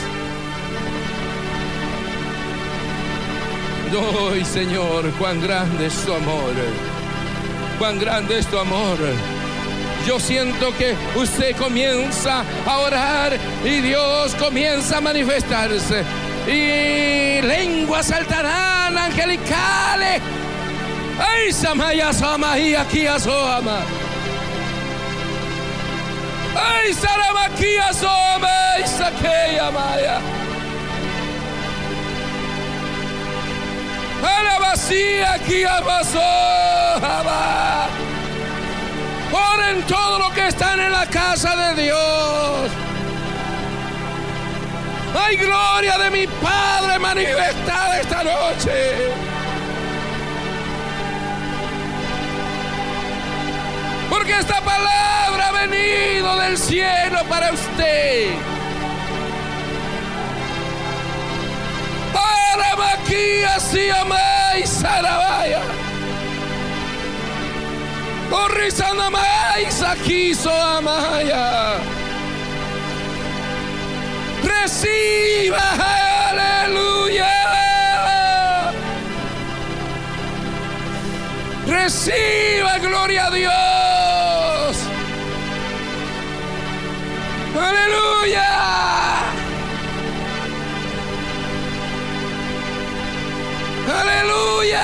Doy, Señor, cuán grande es tu amor. Cuán grande es tu amor. Yo siento que usted comienza a orar y Dios comienza a manifestarse. Y lenguas saltarán angelicales. ¡Ay, Samaya Samahía Kiasoama! ¡Ay, Saramaquia Soama! ¡Ay, Saqueya Maya! ¡A la vacía Kiabaso! Oren todo lo que están en la casa de Dios. ¡Ay, gloria de mi Padre manifestada esta noche! Porque esta palabra ha venido del cielo para usted. Para aquí así amáis Sarabaya. Corrizando más aquí so amaya. Reciba, aleluya. Reciba, gloria a Dios. Aleluya. Aleluya.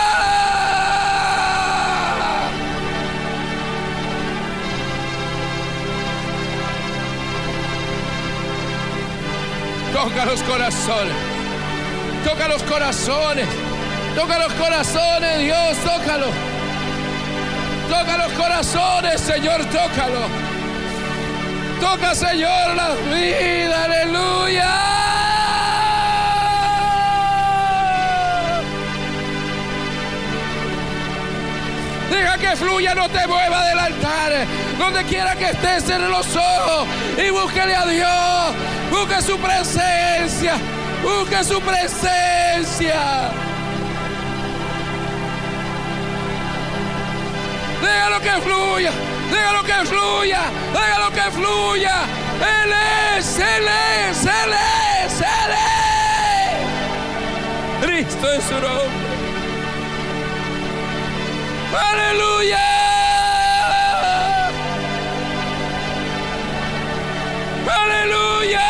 Toca los corazones. Toca los corazones. Toca los corazones, Dios, tócalo. Toca los corazones, Señor, tócalo. Toca, Señor, las vidas, aleluya. Deja que fluya, no te mueva del altar. Donde quiera que estés, cierre los ojos y búsquele a Dios. Busque su presencia. Busque su presencia. Déjalo que fluya. Déjalo que fluya. Déjalo que fluya. Él es, Él es, Él es, Él es. Cristo es su nombre. Aleluya. Aleluya.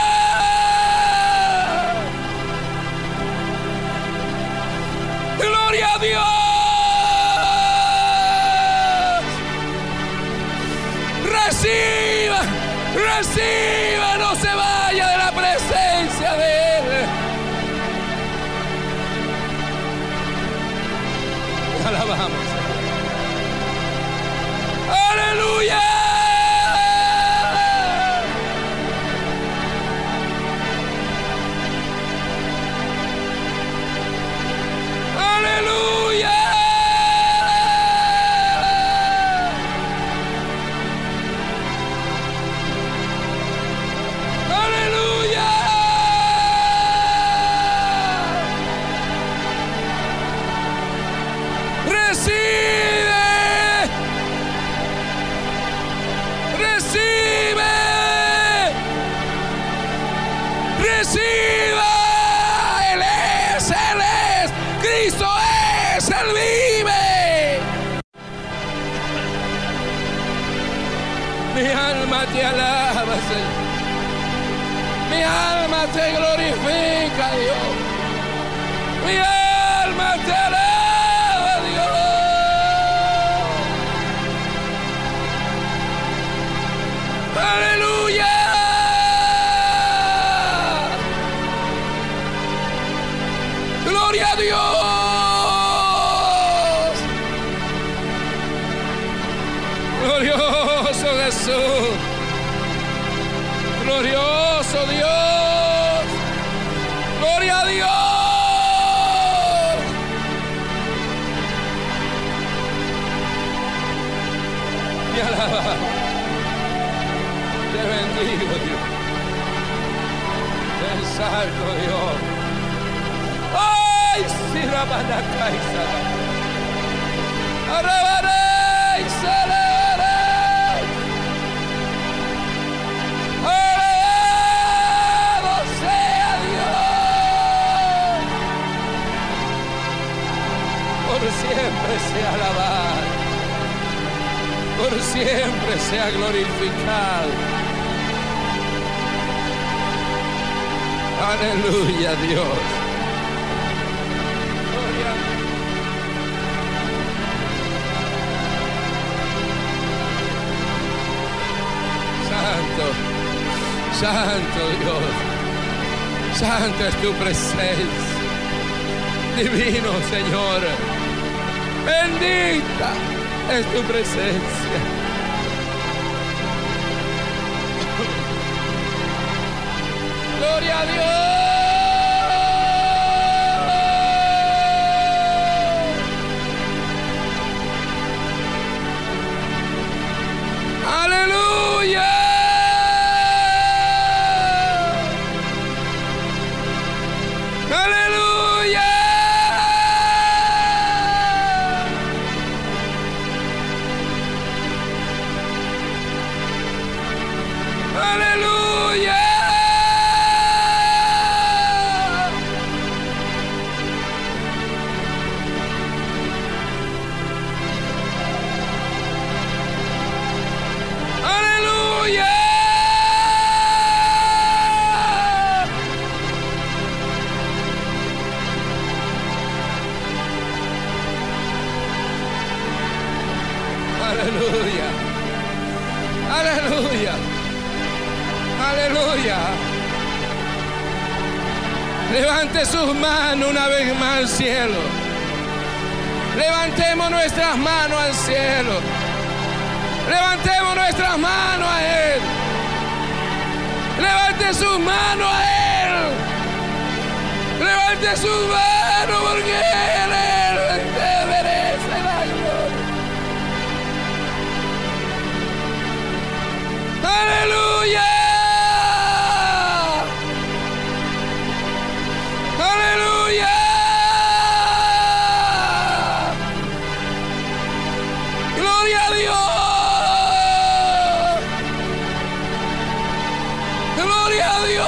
Gloria a Dios. Reciba, reciba, no se vaya de la presencia de Él. Alabamos. Aleluya. Aleluya. Aleluya. Recibe. Recibe. Reciba. Él es, Él es. Cristo es, Él vive. Mi alma te alaba, Señor. Mi alma te glorifica, Dios. Mi alma te alaba, Dios. Aleluya. Gloria a Dios. Glorioso Jesús. Glorioso Dios. Gloria a Dios. Te alaba. Te bendigo, Dios. Te exalto, Dios. ¡Ay, si Rabanacá y Sara! ¡Arabaré y Sara! ¡Alabado sea Dios! Por siempre sea alabado. Por siempre sea glorificado. Aleluya, Dios. Gloria. Santo, Santo Dios. Santo es tu presencia. Divino Señor. Bendita es tu presencia. Gloria a Dios. Aleluya. Levante sus manos una vez más al cielo. Levantemos nuestras manos al cielo. Levantemos nuestras manos a Él. Levante sus manos a Él. Levante sus manos porque Él te merece la gloria. Aleluya. Aleluya. Gloria a Dios. Gloria a Dios.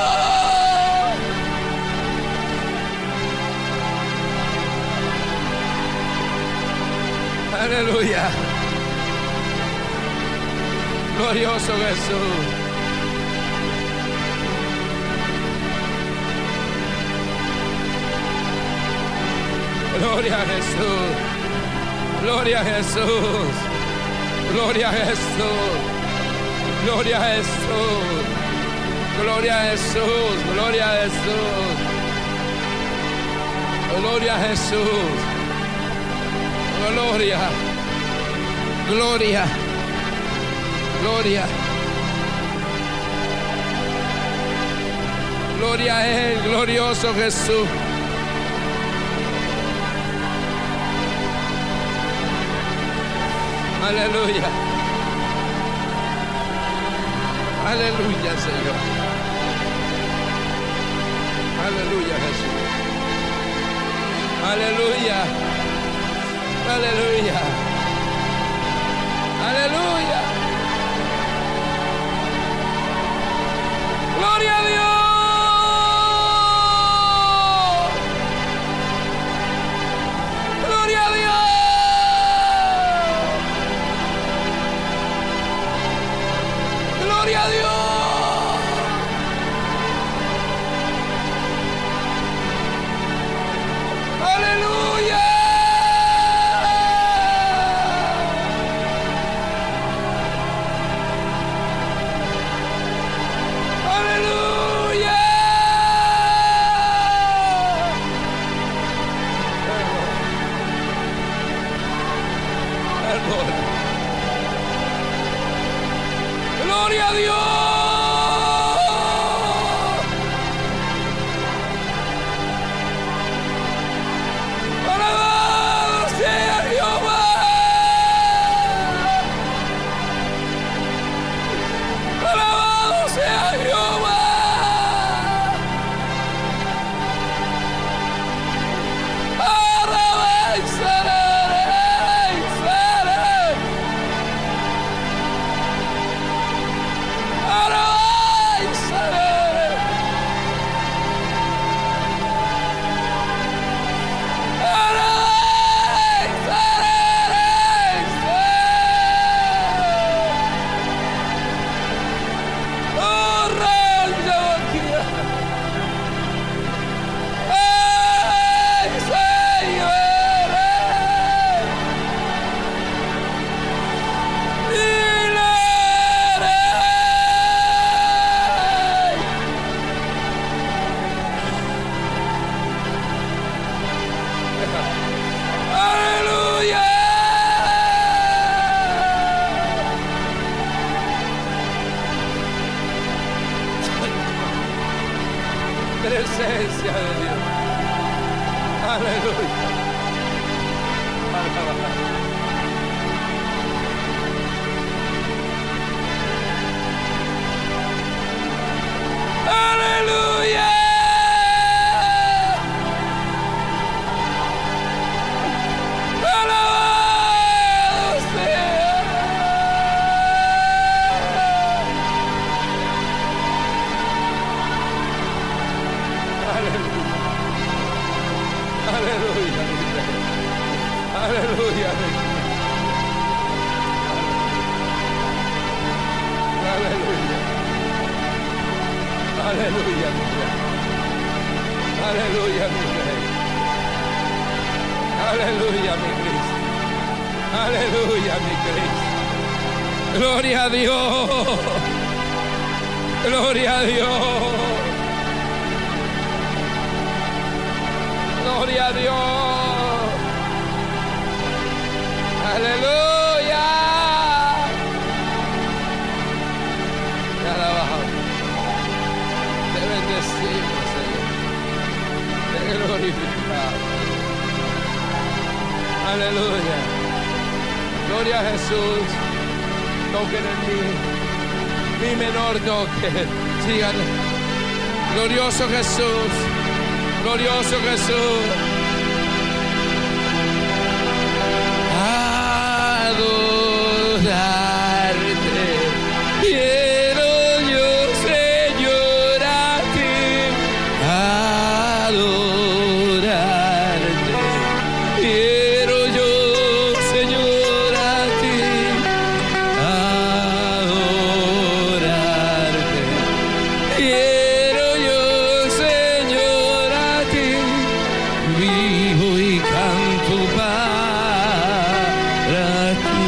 Aleluya. Glorioso Jesús. Gloria a Jesús. Gloria a Jesús. Gloria a Jesús. Gloria a Jesús. Gloria a Jesús. Gloria a Jesús. Gloria a Jesús. Gloria. Gloria. Gloria. Gloria a Él, glorioso Jesús. Aleluya. Aleluya, Señor. Aleluya, Jesús. Aleluya. Aleluya. Aleluya. Gloria a Dios. Gloria a Dios. Gloria a Dios. Aleluya. Aleluya. Gloria a Dios. Alabado sea Jehová. Alabado sea Jehová. Presencia de Dios. Aleluya. Aleluya. Alabado sea. Aleluya. Aleluya. Aleluya. Aleluya. Aleluya, mi Rey. Aleluya, mi Rey. Aleluya, mi Cristo. Aleluya, mi Cristo. Gloria a Dios. Gloria a Dios. Gloria a Dios. Aleluya. Te alabamos. Te bendecimos, Señor. Te glorificamos. Aleluya. Gloria a Jesús. Toquen en mí. Mi menor toque. Sigan. Glorioso Jesús. Glorioso Jesús. Adorarte. Quiero yo, Señor, a ti. Adorarte. Quiero yo, Señor, a ti. Adorarte. Quiero yo, Señor, a ti. Vivo y canto para ti.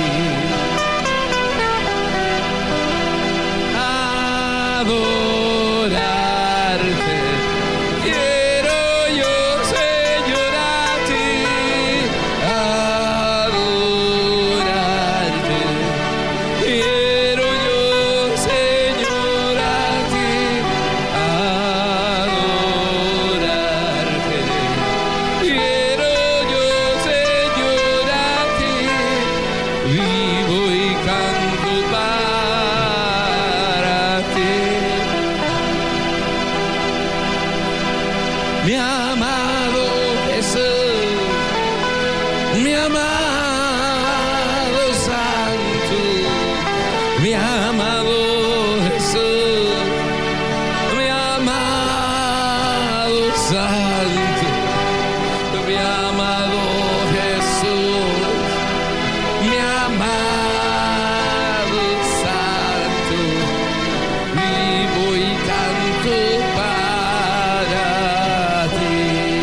Adorarte. Quiero yo, Señor, a ti. Adorarte. Quiero yo, Señor, a ti. Adorarte. Quiero yo, Señor, a ti. Vivo y canto para ti. Mi amado Jesús, mi amado Santo, mi amado Jesús, mi amado Santo, mi amado Jesús, mi amado Santo, vivo y canto para ti.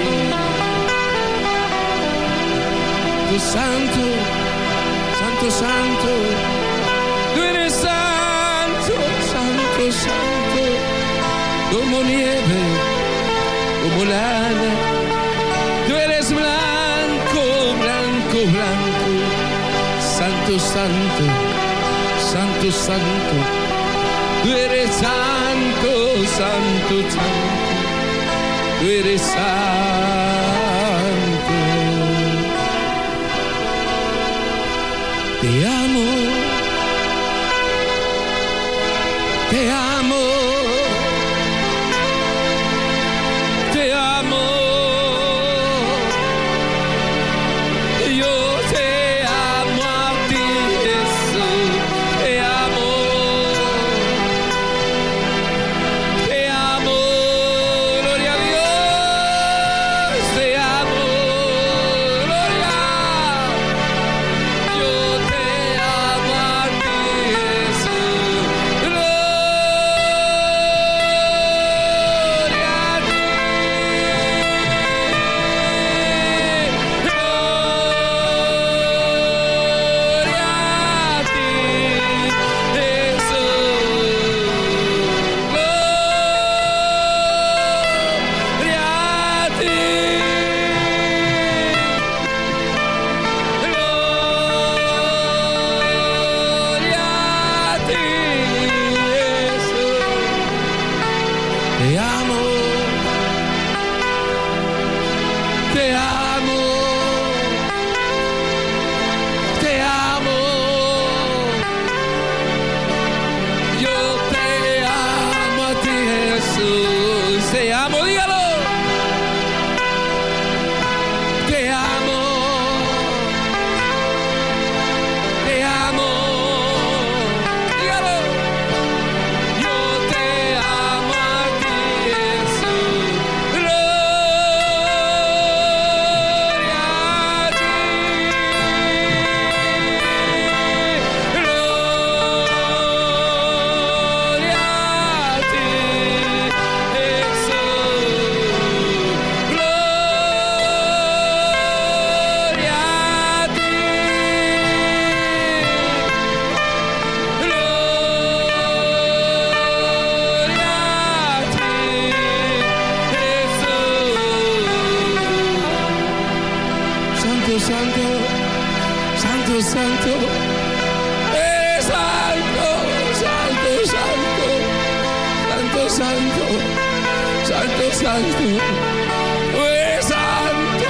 Tu santo, santo, santo, tú eres santo, santo, santo, como nieve, como lana. Tú eres blanco, blanco, blanco, santo, santo, santo, santo. Tú eres santo, santo, santo. Tú eres santo. Te amo, te amo, te amo. Yo te amo a ti, Jesús. Te amo, gloria a Dios. Te amo, gloria. Yo te amo a ti, Jesús. Gloria a ti. Gloria a ti, Jesús. Gloria a ti. Gloria a ti, Jesús. Te amo, te amo, te amo. Yo te amo a ti, Jesús. Te amo, dígalo. Te amo, te amo. Dígalo. Yo te amo a ti, Jesús. santo, tú eres santo,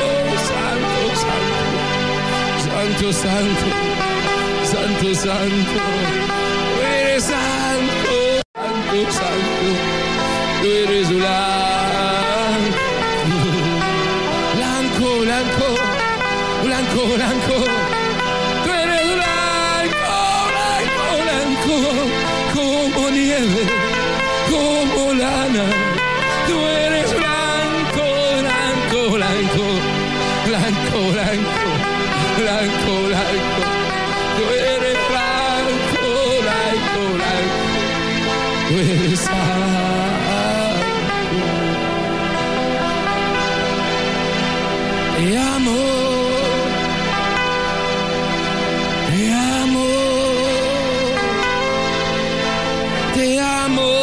santo, santo, santo, santo, santo, tú eres santo, santo, santo, tú eres blanco, blanco, blanco, blanco, blanco, tú eres blanco, blanco, blanco, como nieve, como lana, tú eres blanco, blanco, blanco, blanco, blanco, blanco, blanco, tú eres blanco, blanco, blanco, tú eres santo. Te amo, te amo, te amo.